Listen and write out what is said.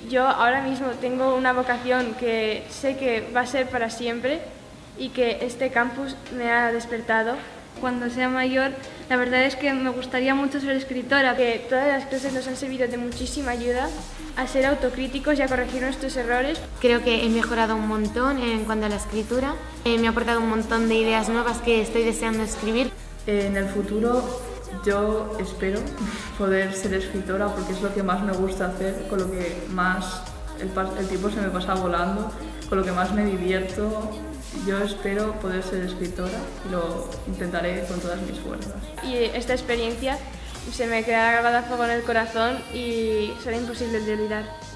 Yo ahora mismo tengo una vocación que sé que va a ser para siempre y que este campus me ha despertado. Cuando sea mayor, la verdad es que me gustaría mucho ser escritora. Que todas las clases nos han servido de muchísima ayuda a ser autocríticos y a corregir nuestros errores. Creo que he mejorado un montón en cuanto a la escritura. Me ha aportado un montón de ideas nuevas que estoy deseando escribir. En el futuro yo espero poder ser escritora porque es lo que más me gusta hacer, con lo que más el tiempo se me pasa volando, con lo que más me divierto. Yo espero poder ser escritora y lo intentaré con todas mis fuerzas. Y esta experiencia se me queda grabada a fuego en el corazón y será imposible de olvidar.